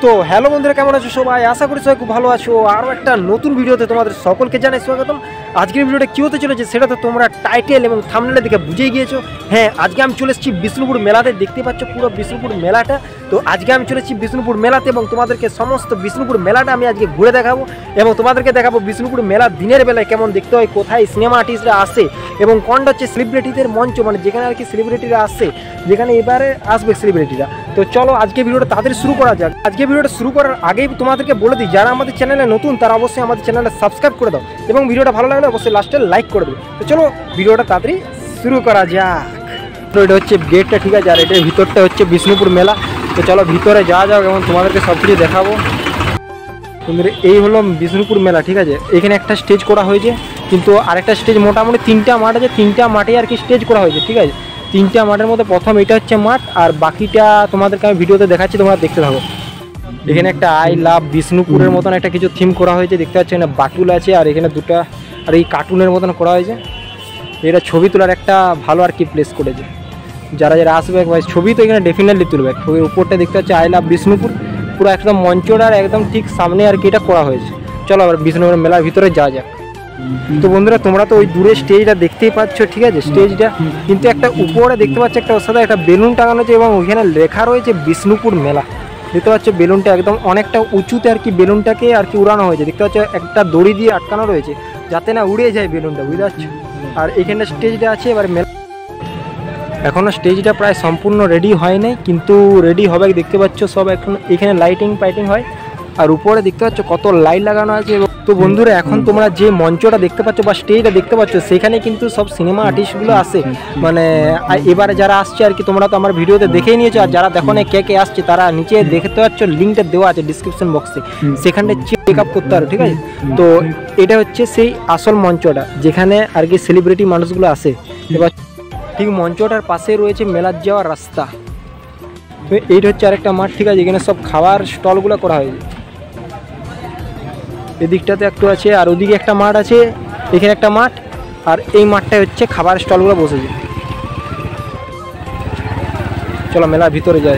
তো হ্যালো বন্ধুরা, কেমন আছো সবাই? আশা করি সবাই খুব ভালো আছো। আরও একটা নতুন ভিডিওতে তোমাদের সকলকে জানাই স্বাগতম। আজকের ভিডিওটা কী হতে চলেছে সেটা তো তোমরা টাইটেল এবং থাম্বনেল দেখে বুঝেই গিয়েছো। হ্যাঁ, আজকে আমি চলে এসেছি বিষ্ণুপুর মেলাতে। দেখতে পাচ্ছ পুরো বিষ্ণুপুর মেলাটা। তো আজকে আমি চলে এসেছি বিষ্ণুপুর মেলাতে এবং তোমাদেরকে সমস্ত বিষ্ণুপুর মেলাটা আমি আজকে ঘুরে দেখাবো এবং তোমাদেরকে দেখাবো বিষ্ণুপুর মেলা দিনের বেলায় কেমন দেখতে হয়, কোথায় সিনেমা আর্টিস্টরা আসে এবং কোনটা হচ্ছে সেলিব্রিটিদের মঞ্চ, মানে যেখানে আর কি সেলিব্রিটিরা আসে, যেখানে এবারে আসবে সেলিব্রিটিরা। তো চলো আজকে ভিডিওটা তাড়াতাড়ি শুরু করা যাক। আজকে ভিডিওটা শুরু করার আগেই তোমাদেরকে বলে দিই, যারা আমাদের চ্যানেলে নতুন তারা অবশ্যই আমাদের চ্যানেলটা সাবস্ক্রাইব করে দাও এবং ভিডিওটা ভালো লাগলে অবশ্যই লাস্টে লাইক করে দেবে। তো চলো ভিডিওটা তাড়াতাড়ি শুরু করা যাক। তো এটা হচ্ছে গেটটা, ঠিক আছে, আর এটার ভিতরটা হচ্ছে বিষ্ণুপুর মেলা। তো চলো ভিতরে যাওয়া যাক এবং তোমাদেরকে সব কিছু দেখাবো। এই হলো বিষ্ণুপুর মেলা, ঠিক আছে। এখানে একটা স্টেজ করা হয়েছে, কিন্তু আরেকটা স্টেজ, মোটামুটি তিনটা মাঠ আছে, তিনটা মাঠে আর কি স্টেজ করা হয়েছে, ঠিক আছে। তিনটা মাঠের মধ্যে প্রথম এটা হচ্ছে মাঠ, আর বাকিটা তোমাদেরকে আমি ভিডিওতে দেখাচ্ছি, তোমরা দেখতে থাকো। এখানে একটা আই লাভ বিষ্ণুপুরের মতন একটা কিছু থিম করা হয়েছে, দেখতে পাচ্ছি। এখানে বাটুল আছে আর এখানে দুটা, আর এই কার্টুনের মতন করা হয়েছে। এটা ছবি তোলার একটা ভালো আর কি প্লেস করেছে। যারা যারা আসবে ভাই ছবি তো এখানে ডেফিনেটলি তুলবে। ওই উপরটা দেখতে পাচ্ছি আই লাভ বিষ্ণুপুর, পুরো একদম মঞ্চটার একদম ঠিক সামনে আর কি এটা করা হয়েছে। চলো আবার বিষ্ণুপুর মেলার ভিতরে যাওয়া যাক। তো বন্ধুরা, তোমরা তো ওই দূরে স্টেজটা দেখতেই পাচ্ছ, ঠিক আছে। স্টেজটা কিন্তু একটা উপরে দেখতে পাচ্ছ একটা ওর সাথে একটা বেলুন টাঙানো আছে এবং ওইখানে লেখা রয়েছে বিষ্ণুপুর মেলা। দেখতে পাচ্ছ বেলুনটা একদম অনেকটা উঁচুতে আর কি বেলুনটাকে আর কি উড়ানো হয়েছে। দেখতে পাচ্ছ একটা দড়ি দিয়ে আটকানো রয়েছে যাতে না উড়ে যায় বেলুনটা, বুঝতে পারছো। আর এখানে স্টেজটা আছে। এবার মেলা এখনও স্টেজটা প্রায় সম্পূর্ণ রেডি হয় নাই, কিন্তু রেডি হবে। দেখতে পাচ্ছ সব এখন এখানে লাইটিং হয়, আর উপরে দেখতে পাচ্ছ কত লাইট লাগানো আছে। তো বন্ধুরা, এখন তোমরা যে মঞ্চটা দেখতে পাচ্ছ বা স্টেজটা দেখতে পাচ্ছ, সেখানে কিন্তু সব সিনেমা আর্টিস্টগুলো আসে। মানে এবারে যারা আসছে আর কি, তোমরা তো আমার ভিডিওতে দেখেই নিয়েছো, আর যারা দেখো না কে কে আসছে তারা নিচে দেখতে পাচ্ছ, লিঙ্কটা দেওয়া আছে ডিসক্রিপশন বক্সে, সেখানে চেক আপ করতে পারো, ঠিক আছে। তো এটা হচ্ছে সেই আসল মঞ্চটা যেখানে আর কি সেলিব্রিটি মানুষগুলো আসে। এবার ঠিক মঞ্চটার পাশে রয়েছে মেলার যাওয়ার রাস্তা। তো এইটা হচ্ছে আরেকটা মাঠ, ঠিক আছে। এখানে সব খাবার স্টলগুলো করা হয়েছে। এদিকটাতে একটু আছে, আর ওদিকে একটা মাঠ আছে, এখানে একটা মাঠ, আর এই মাঠটায় হচ্ছে খাবার স্টলগুলো বসেছে। চলো মেলার ভিতরে যায়।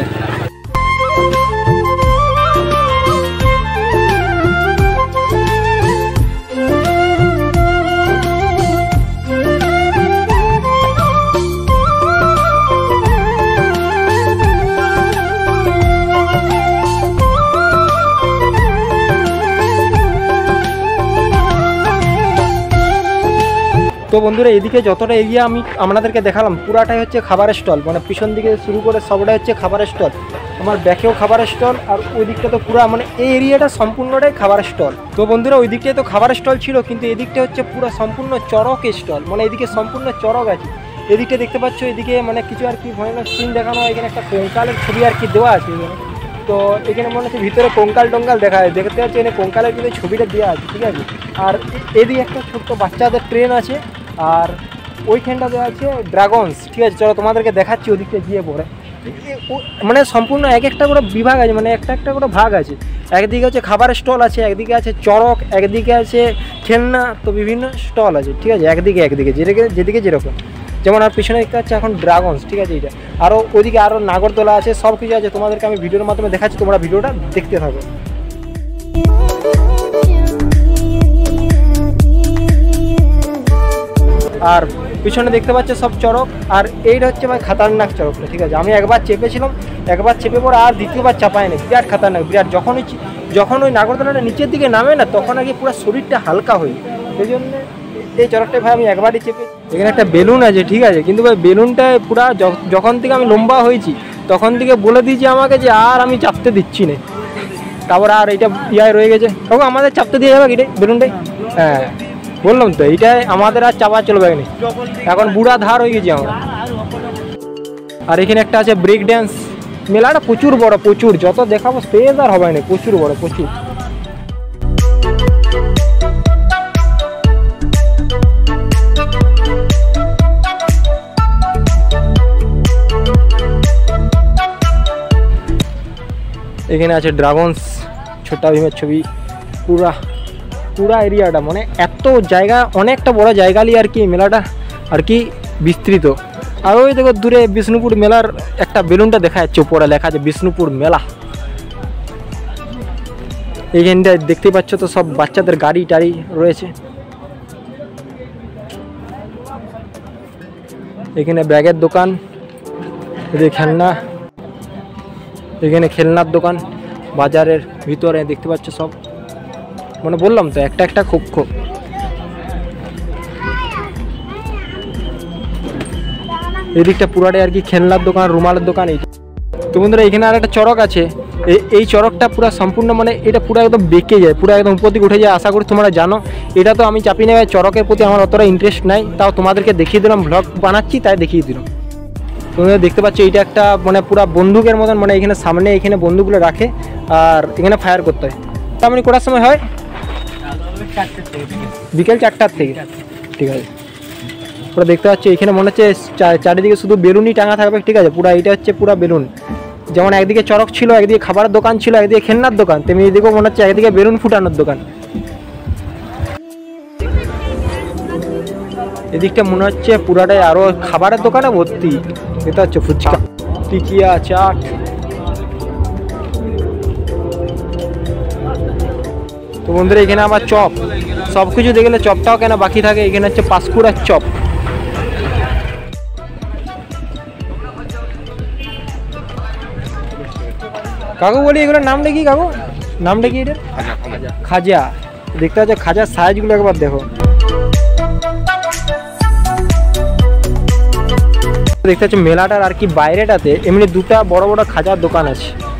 তো বন্ধুরা, এদিকে যতটা এরিয়া আমি আপনাদেরকে দেখালাম পুরাটাই হচ্ছে খাবারের স্টল, মানে পিছন দিকে শুরু করে সবটাই হচ্ছে খাবারের স্টল। আমার ব্যাকেও খাবারের স্টল, আর ওই দিকটা তো পুরো মানে এই এরিয়াটা সম্পূর্ণটাই খাবারের স্টল। তো বন্ধুরা, ওই দিকটায় তো খাবারের স্টল ছিল, কিন্তু এদিকটা হচ্ছে পুরো সম্পূর্ণ চড়কের স্টল, মানে এদিকে সম্পূর্ণ চড়ক আছে। এদিকটা দেখতে পাচ্ছ, এদিকে মানে কিছু আর কি ভয়ানক সিন দেখানো হয়। এখানে একটা কঙ্কালের ছবি আর কি দেওয়া আছে। তো এখানে মনে হচ্ছে ভিতরে কঙ্কাল টঙ্কাল দেখা যায়, দেখতে পাচ্ছি এখানে কঙ্কালের কিন্তু ছবিটা দেওয়া আছে, ঠিক আছে। আর এদিকে একটা ছোট্ট বাচ্চাদের ট্রেন আছে, আর ওইখানটা দেওয়া আছে ড্রাগনস, ঠিক আছে। চলো তোমাদেরকে দেখাচ্ছি ওদিকটা গিয়ে পরে। মানে সম্পূর্ণ এক একটা করে বিভাগ আছে, মানে একটা একটা করে ভাগ আছে। একদিকে হচ্ছে খাবারের স্টল আছে, একদিকে আছে চড়ক, একদিকে আছে খেলনা, তো বিভিন্ন স্টল আছে, ঠিক আছে। একদিকে যেদিকে যেরকম, যেমন আর পিছনে দেখতে পাচ্ছি এখন ড্রাগনস, ঠিক আছে। এটা আরও ওইদিকে আরও নাগরদোলা আছে, সব কিছু আছে। তোমাদেরকে আমি ভিডিওর মাধ্যমে দেখাচ্ছি, তোমরা ভিডিওটা দেখতে থাকো। আর পিছনে দেখতে পাচ্ছ সব চড়ক, আর এইটা হচ্ছে ভাই খাতারনাক চড়কটা, ঠিক আছে। আমি একবার চেপেছিলাম, একবার চেপে পরে আর দ্বিতীয়বার চাপায় না, বিরাট খাতারনাক, বিরাট। যখন ওই নাগরদোলাটা নিচের দিকে নামে না, তখন আগে পুরো শরীরটা হালকা হয়ে, সেই জন্য এই চড়কটা ভাই আমি একবারই চেপে। এখানে একটা বেলুন আছে, ঠিক আছে, কিন্তু ভাই বেলুনটায় পুরা যখন থেকে আমি লম্বা হয়েছি তখন থেকে বলে দিয়েছি আমাকে যে আর আমি চাপতে দিচ্ছি না। তারপর আর এইটা ইয়ায় রয়ে গেছে, তখন আমাদের চাপতে দিয়ে যাবে এটাই বেলুনটাই। হ্যাঁ বললাম তো, এইটাই আমাদের আর চাপা চলবে না, এখন বুড়া ধার হয়ে গেছি আমরা। আর এখানে একটা আছে ব্রেক ড্যান্স। মেলাটা প্রচুর বড়, প্রচুর, যত দেখাবো স্পেস আর হবে না, প্রচুর বড়, প্রচুর। এখানে আছে ড্রাগনস, ছোটা ভীমের ছবি। পুরা এরিয়াটা মানে এত জায়গা, অনেকটা বড় জায়গা নিয়ে আর কি মেলাটা আর কি বিস্তৃত। আর ওই দেখো দূরে বিষ্ণুপুর মেলার একটা বেলুনটা দেখা যাচ্ছে, উপরে লেখা আছে বিষ্ণুপুর মেলা। এইখানটায় দেখতে পাচ্ছ তো সব বাচ্চাদের গাড়ি টাড়ি রয়েছে। এখানে ব্যাগের দোকান, এদিকে খেলনা, এখানে খেলনার দোকান। বাজারের ভিতরে দেখতে পাচ্ছ সব, মানে বললাম তো একটা একটা কক্ষ। এদিকটা পুরাটাই আর কি খেলনার দোকান, রুমালের দোকান। এই তো বন্ধুরা এখানে আর একটা চড়ক আছে। এই চড়কটা পুরো সম্পূর্ণ মানে এটা পুরো একদম বেঁকে যায়, পুরো একদম উপর দিকে উঠে যায়। আশা করি তোমরা জানো। এটা তো আমি চাপি নেওয়া চড়কের প্রতি আমার অতটা ইন্টারেস্ট নাই, তাও তোমাদেরকে দেখিয়ে দিলাম, ব্লগ বানাচ্ছি তাই দেখিয়ে দিলাম। তোমরা দেখতে পাচ্ছ এইটা একটা মানে পুরো বন্দুকের মতন, মানে এখানে সামনে এখানে বন্দুকগুলো রাখে আর এখানে ফায়ার করতে হয়। তার মানে কটার সময় হয়? বিকেল 4টার থেকে। ঠিক আছে, পুরো দেখতে পাচ্ছি এখানে মনে হচ্ছে চারিদিকে শুধু বেলুনই টাঙা থাকবে। ঠিক আছে, পুরো এইটা হচ্ছে পুরো বেলুন। যেমন একদিকে চড়ক ছিল, একদিকে খাবারের দোকান ছিল, একদিকে খেলনার দোকান, তেমনি এদিকেও মনে হচ্ছে একদিকে বেলুন ফুটানোর দোকান। এদিকটা মনে হচ্ছে পুরাটাই আরো খাবারের দোকানে ভর্তি। এটা হচ্ছে ফুচকা, টিকিয়া, চাট। তো বন্ধুরা এখানে আবার চপ, সব কিছু দেখলে চপটাও কেন বাকি থাকে। এখানে হচ্ছে পাঁশকুড়ার চপ। কাকু বলি এগুলোর নামটা কি? কাকু নামটা কি? এটা খাজা। দেখতে পাচ্ছ খাজার সাইজগুলো একবার দেখো। দেখতে পাচ্ছ মেলাটার আর কি বাইরেটাতে এমনি দুটা বড় বড় খাজার দোকান আছে।